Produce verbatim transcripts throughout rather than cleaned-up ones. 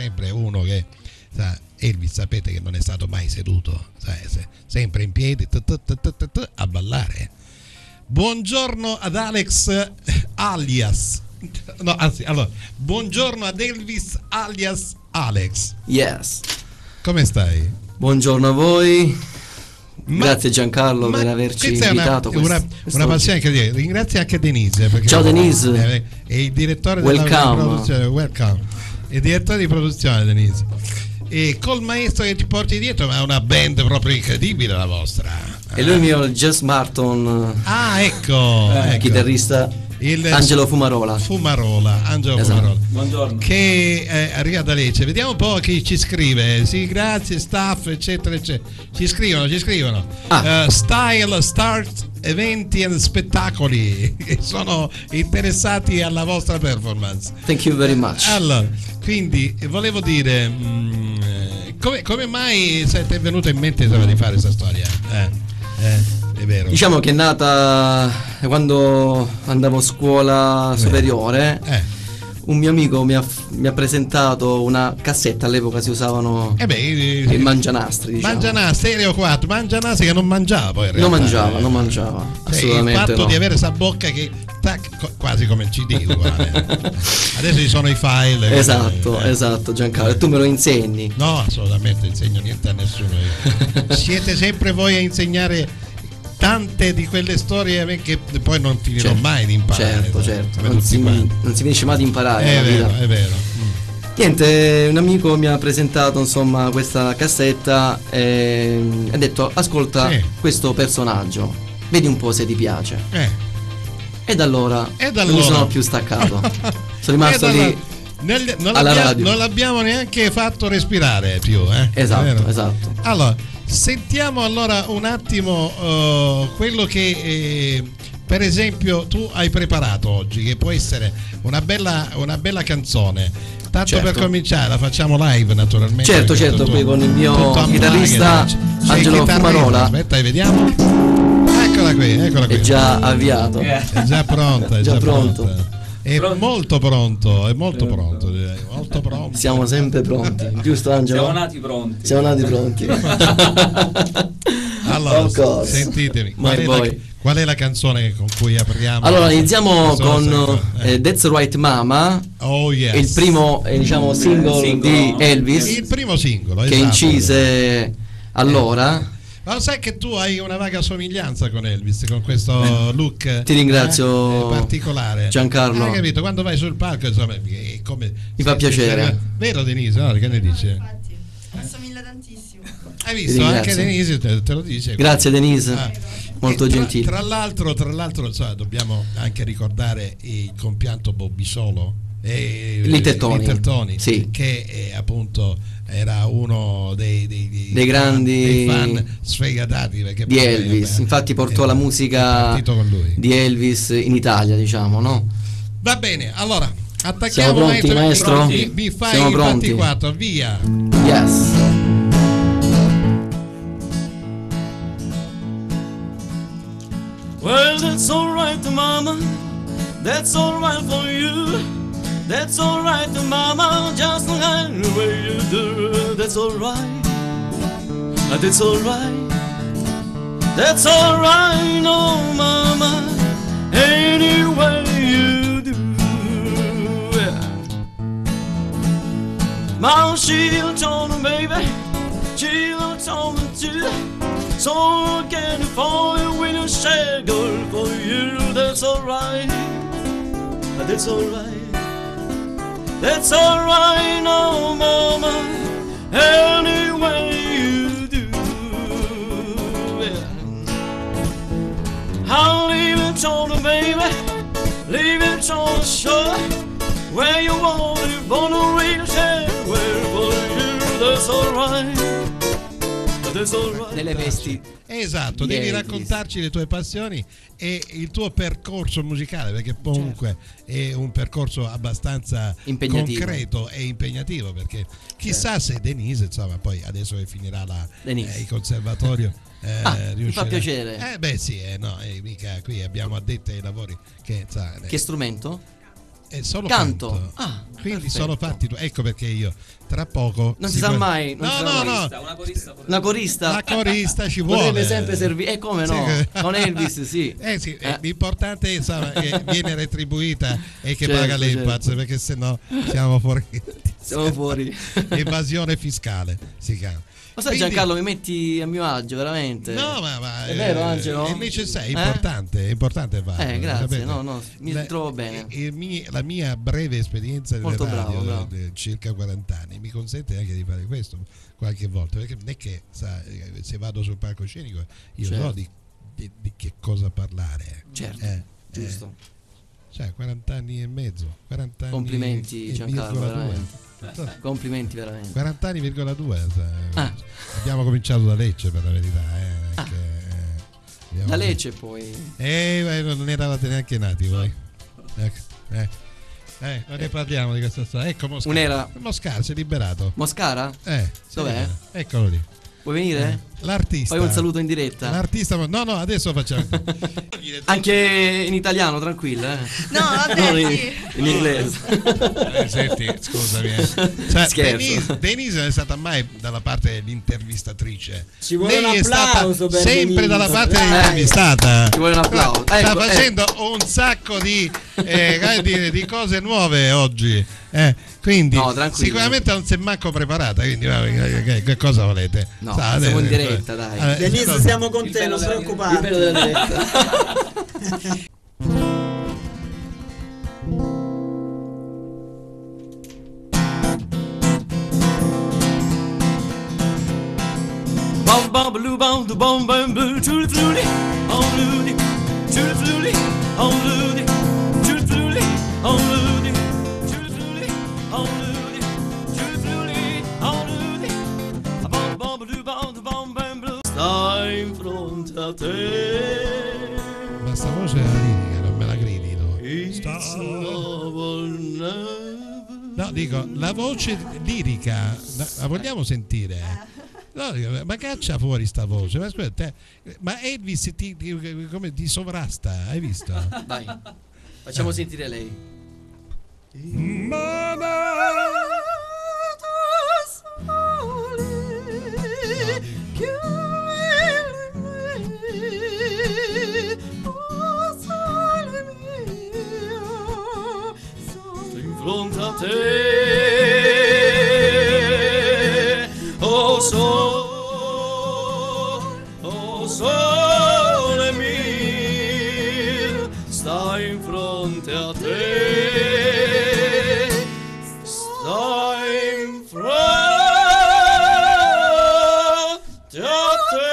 sempre uno che sa, Elvis sapete che non è stato mai seduto, sa, sempre in piedi t, t, t, t, t, a ballare. Buongiorno ad Alex alias no anzi allora buongiorno ad Elvis alias Alex. Yes. Come stai? Buongiorno a voi. Ma, grazie Giancarlo per averci invitato. Una, una, una passione incredibile. Ringrazio anche Denise. Ciao Denise. È, è il direttore welcome. della produzione. Welcome. Il direttore di produzione Denise. E col maestro che ti porti dietro, ma è una band proprio incredibile la vostra. E lui è mio Jess Martin. Ah, ecco, eh, ecco. Chitarrista. Il Angelo Fumarola. Fumarola, Angelo esatto. Fumarola. Buongiorno. Che eh, arriva da Lecce. Vediamo un po' chi ci scrive. Sì, grazie, staff, eccetera, eccetera. Ci scrivono, ci scrivono. Ah. Uh, style, start, eventi e spettacoli che sono interessati alla vostra performance. Thank you very much. Allora, quindi volevo dire, mh, come, come mai siete venuto in mente insomma, di fare questa storia? Eh, eh. È vero. Diciamo che è nata quando andavo a scuola superiore. Eh. Un mio amico mi ha, mi ha presentato una cassetta, all'epoca si usavano eh beh, i, i mangianastri, diciamo. Mangianastri, Stereo quattro, mangianastri che non mangiava poi in realtà. Non mangiava, non mangiava. Cioè, assolutamente il fatto no. di avere questa bocca che tac, quasi come il C D uguale. Adesso ci sono i file. Esatto, quindi, eh. esatto Giancarlo, e tu me lo insegni. No, assolutamente, insegno niente a nessuno io. Siete sempre voi a insegnare tante di quelle storie che poi non finirò certo, mai di imparare. Certo, certo, non si, non si finisce mai di imparare. È vero, vita. è vero. Mm. Niente, un amico mi ha presentato insomma questa cassetta e ha detto ascolta sì. questo personaggio, vedi un po' se ti piace. Eh. E da allora, e da allora non mi sono più staccato. Sono rimasto lì. Nel, non, alla l'abbiamo, radio. non l'abbiamo neanche fatto respirare più, eh? Esatto, esatto. Allora, sentiamo allora un attimo uh, quello che eh, per esempio tu hai preparato oggi, che può essere una bella, una bella canzone. Tanto certo. per cominciare la facciamo live naturalmente. Certo, certo, qui con il mio chitarrista Angelo Fumarola. Aspetta, vediamo. Eccola qui, eccola qui. È già avviato. È già pronta, è già, già pronto. Pronta. È pronto. molto pronto, è molto pronto, direi. Molto pronto. Siamo sempre pronti, giusto Angelo? Siamo nati pronti. Siamo nati pronti. Allora, sentitemi, qual è, la, qual è la canzone con cui apriamo? Allora, iniziamo con eh, That's Right Mama. Oh yes. Il primo, eh, diciamo, single, single di Elvis. Il primo singolo, che esatto. incise allora. Eh. Ma sai che tu hai una vaga somiglianza con Elvis, con questo look ti ringrazio eh, particolare, Giancarlo. Hai capito? Quando vai sul palco insomma è come mi fa piacere. Sei, vero Denise? No, che ne dici? Infatti, assomiglia tantissimo. Hai visto? Anche Denise te, te lo dice. Grazie Denise, ah. molto tra, gentile. Tra l'altro, tra l'altro so, dobbiamo anche ricordare il compianto Bobby Solo e Little Tony, Little Tony sì. che è, appunto era uno dei, dei, dei, dei grandi fan, dei fan sfegatati perché di Elvis, beh, infatti portò la musica di Elvis in Italia, diciamo, no? Va bene, allora attacchiamo. Siamo pronti, maestro? Pronti? Mi fai Siamo il pronti. quattro, via. Yes. Well, that's all right, mama. That's all right for you. That's all right, mama. Just like the way you do. That's all right. That's all right. That's all right, no, mama. Any way you do. Mom, she'll tell me, baby. She'll tell me too. So can you fall when you say girl for you? That's alright. That's alright. That's alright, no mama. Any way you do. Yeah. I'll leave it on the baby. Leave it on the shore. Where you want it, born a real share. Where for you? That's alright. Delle vesti. Esatto, devi Elvis. raccontarci le tue passioni e il tuo percorso musicale, perché comunque certo. è un percorso abbastanza concreto e impegnativo, perché chissà certo. se Denise, insomma, poi adesso che finirà la, eh, il conservatorio eh, ah, mi fa piacere. Eh beh sì, eh, no, eh, mica qui abbiamo addette ai lavori che, sa, che strumento? È solo canto. canto. Ah, quindi perfetto. sono fatti. Ecco perché io tra poco. Non si sa mai. Non no, si no, sa mai. no. Una corista, Una corista. La corista ci vuole. Potrebbe sempre servire. E come no? Sì. Con Elvis, sì. Eh sì, Eh. l'importante è insomma, che viene retribuita e che Certo, paga l'Impact, certo. perché sennò siamo fuori. Siamo fuori. Evasione fiscale si chiama. Ma sai Quindi- Giancarlo, mi metti a mio agio, veramente. No, ma, ma È vero, Angelo? È necessario, è Eh? importante, è importante farlo. Eh, grazie, sapete? no, no, mi La- trovo bene. e- e mi- la mia breve esperienza nelle Molto radio, bravo, bravo. eh, circa quaranta anni, mi consente anche di fare questo qualche volta, perché non è che sa, eh, se vado sul palcoscenico io Certo. so di, di- di che cosa parlare. Certo, Eh, giusto. eh, cioè quaranta anni e mezzo, quaranta anni Complimenti e Giancarlo, virgola due. veramente. Complimenti veramente. quaranta anni virgola due, cioè, Ah. abbiamo cominciato da Lecce per la verità, eh, Ah. che, eh, abbiamo- Da Lecce poi. Eh, beh, non eravate neanche nati voi. Ecco, eh. Eh, non ne parliamo di questa storia. Ecco Moscar. Un'era. Moscar si è liberato. Moscara? Eh, si è Dov'è? liberato. Eccolo lì. Vuoi venire? Eh, L'artista. Fai un saluto in diretta. L'artista, no, no, adesso facciamo. Anche in italiano, tranquilla. Eh. No, vabbè, Non in, sì. in inglese. Eh, senti, scusami. eh. Cioè, Scherzo. Denise, Denise non è stata mai dalla parte dell'intervistatrice. Ci vuole Lei un è stata applauso per sempre Denise. dalla parte Dai. dell'intervistata. Ci vuole un applauso. Sta Ecco, facendo un sacco di, eh, come dire, di cose nuove oggi. Eh, quindi No, tranquillo. sicuramente non si è manco preparata. Quindi, va, che, che- che cosa volete? No, Sa, siamo in eh, diretta, dai. eh, Denise, no, siamo con Il te, bello non della sei Il preoccupare. bello della diretta. Bum bum baloo bum the bum bum blue to the fluty, on luty, to the fluty, on luty, to the fluty, on luty, to the fluty, on luty, to the fluty, on luty. A bum bum baloo bum the bum bum blue. Stai in fronte a te. ma sta voce è lirica, non me la gridi. No, It's Sta- love never. no dico, la voce lirica, la, la vogliamo sentire? No, dico, ma caccia fuori sta voce. Ma scusa, te- ma Elvis ti, ti- come ti sovrasta, hai visto? Dai, facciamo sentire lei. In fronte a te, oh sole, oh sole mio, stai in fronte a te, stai in fronte a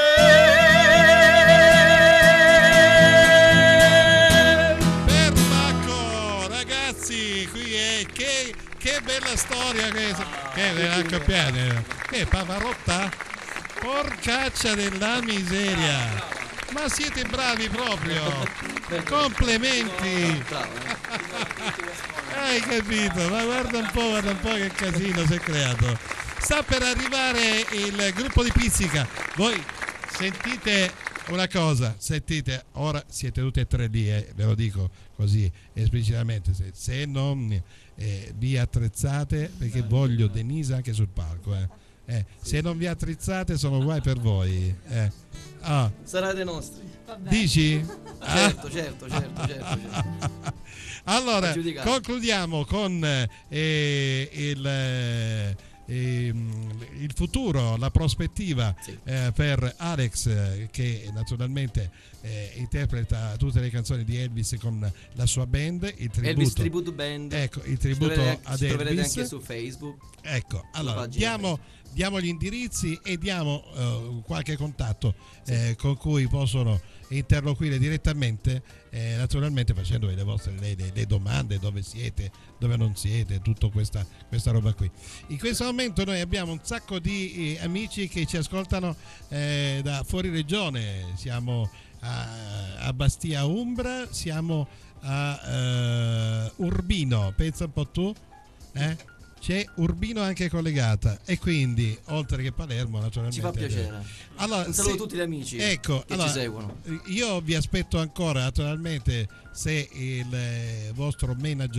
te. Perbacco, ragazzi, qui è che, che bella storia che, che è accoppiata. Che Pavarotta? Porcaccia della miseria. Ma siete bravi proprio. Complimenti. Bravo, eh. Hai capito? Ma guarda un po', guarda un po' che casino si è creato. Sta per arrivare il gruppo di Pizzica. Voi sentite una cosa, sentite, ora siete tutti e tre lì, eh, ve lo dico così esplicitamente, se, se non eh, vi attrezzate, perché voglio Denise anche sul palco, eh. Eh, se non vi attrezzate sono guai per voi. Eh. Ah, Sarete nostri. dici? Ah. Certo, certo, certo, certo, certo. Allora, A giudicare. concludiamo con eh, il, eh, ehm, il futuro, la prospettiva Sì. eh, per Alex, eh, che naturalmente eh, interpreta tutte le canzoni di Elvis con la sua band, il tributo, Elvis Tribute Band. ecco, il Ci tributo troverete- ad ci troverete Elvis. anche su Facebook. Ecco, allora pagina diamo, diamo gli indirizzi e diamo eh, qualche contatto eh, con cui possono interloquire direttamente, eh, naturalmente facendo le vostre le, le- le domande, dove siete, dove non siete, tutta questa, questa roba qui. In questo momento noi abbiamo un sacco di eh, amici che ci ascoltano eh, da fuori regione, siamo a, a Bastia Umbra, siamo a eh, Urbino, pensa un po' tu, eh? C'è Urbino anche collegata e quindi oltre che Palermo naturalmente Ci fa piacere. allora, Un saluto se- a tutti gli amici ecco, che allora, ci seguono. io vi aspetto ancora naturalmente se il eh, vostro manager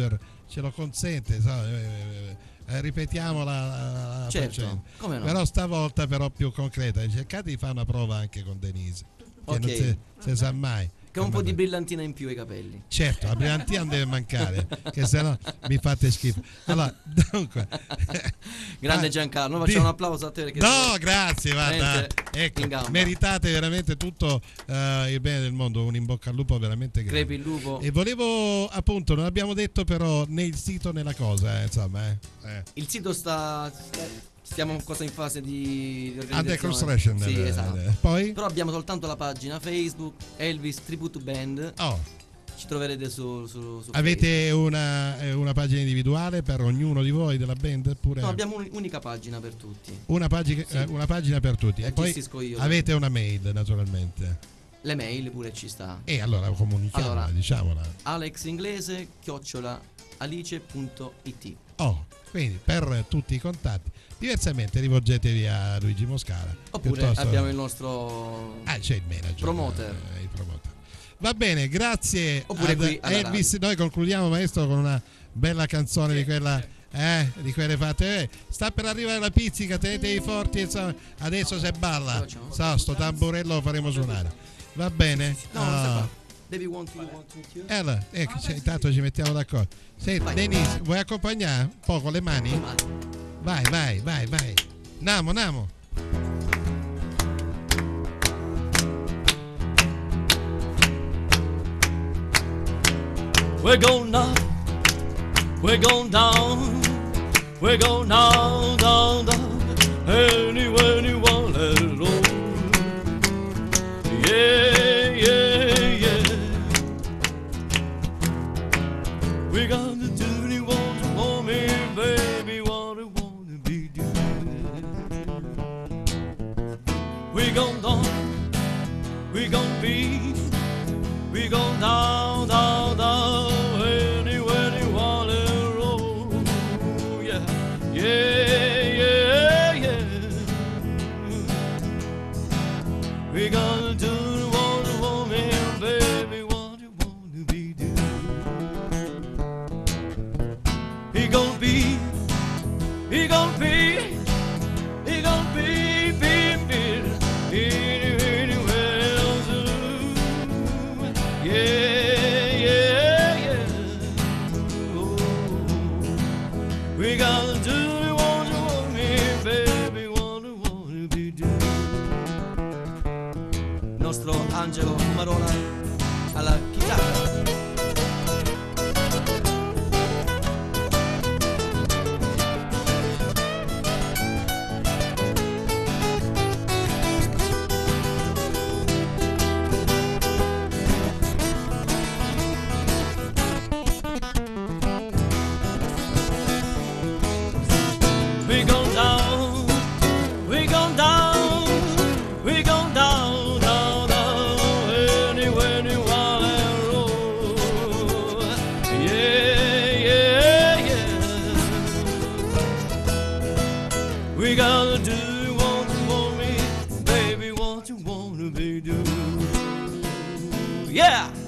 ce lo consente, so, eh, eh, ripetiamo la, la, la certo, come no. Però stavolta però più concreta, cercate di fare una prova anche con Denise, che okay. non si, si sa mai. Che un po' di brillantina in più ai capelli. Certo, la brillantina non deve mancare, che se no mi fate schifo. Allora, dunque, grande Giancarlo, facciamo di... un applauso a te. Perché no, grazie, guarda, ecco, meritate veramente tutto uh, il bene del mondo, un in bocca al lupo veramente grande. Crepi il lupo. E volevo, appunto, non abbiamo detto però né il sito né la cosa, eh, insomma. Eh. Eh. Il sito sta... Stiamo cosa in fase di, di Under construction. Sì, eh, esatto. eh. Poi? Però abbiamo soltanto la pagina Facebook Elvis Tribute Band. Oh. Ci troverete su, su, su Avete una, una pagina individuale per ognuno di voi della band? Oppure... No, abbiamo un'unica pagina per tutti. Una, pagina, sì. una pagina per tutti. La e poi io, avete una mail, naturalmente. Le mail pure ci sta. E allora comunichiamola, allora, diciamola. alexinglese chiocciola alice punto it. Oh, quindi per tutti i contatti. Diversamente rivolgetevi a Luigi Moscara. Oppure piuttosto... abbiamo il nostro ah, c'è il manager, promoter. Eh, il promoter. Va bene, grazie. Oppure ad qui Elvis. radio. Noi concludiamo, maestro, con una bella canzone sì, di quella sì. eh, di quelle fatte. Eh, sta per arrivare la pizzica, tenetevi forti. Insomma, adesso se balla, so, sto tamburello lo faremo suonare. Va bene? No, uh, non si fa. Baby want you, want me too? Eh, allora, ecco, cioè, intanto ci mettiamo d'accordo. Senti, Denise, vuoi accompagnare un po' con le mani? Le mani. Vai, vai, vai, vai. Namo, namo. We're going down, we're going down, we're going down, down, down, anywhere you want let it roll. Yeah, yeah, yeah. We got the duty, want to want me, baby, what I want to be doing. We gon' down, we gon' be, we gon' down, down, down, anywhere you want to roll. Yeah, yeah, yeah, yeah. We gonna do the want to want me, baby, what you want to be doing. He gon' be, he gon' be, he gon' be, be, be, anywhere else. Yeah, yeah, yeah. Oh, we gonna do the want to want me, baby, what you want to be doing. Nostro Angelo Fumarola alla chitarra. We gon' down, we gon' down, we gon' down, down, down, anywhere you wanna roll. Yeah, yeah, yeah. We gotta do what you want me, baby, what you wanna be do. Yeah.